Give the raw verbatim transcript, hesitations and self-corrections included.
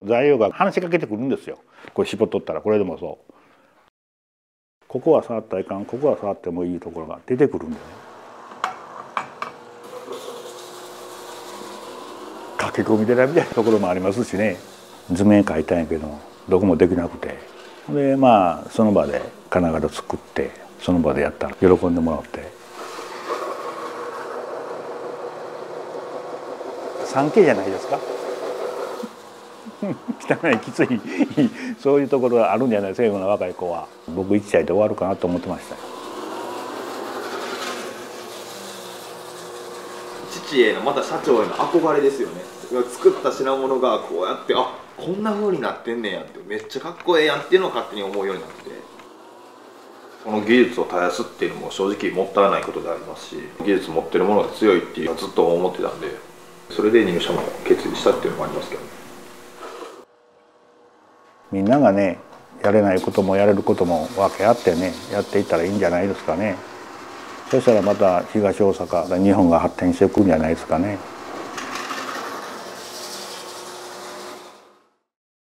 材料が話しかけてくるんですよ。これ絞っとったらこれでもそう。ここは触ったらいかん、ここは触ってもいいところが出てくるんだよね。駆け込み寺みたいなところもありますしね。図面描いたんやけどどこもできなくて、でまあその場で金型作ってその場でやったら喜んでもらって。さんケー じゃないですか。汚いきついそういうところがあるんじゃないですか今の若い子は。僕一歳で終わるかなと思ってましたよ。 父へのまた社長への憧れですよね。作った品物がこうやってあこんな風になってんねんやってめっちゃかっこええやんっていうのを勝手に思うようになって、この技術を絶やすっていうのも正直もったいないことでありますし、技術持ってるものが強いっていうのはずっと思ってたんで、それで入社も決意したっていうのもありますけどね。 みんながねやれないこともやれることも分け合ってねやっていったらいいんじゃないですかね。そしたらまた東大阪日本が発展していくんじゃないですかね。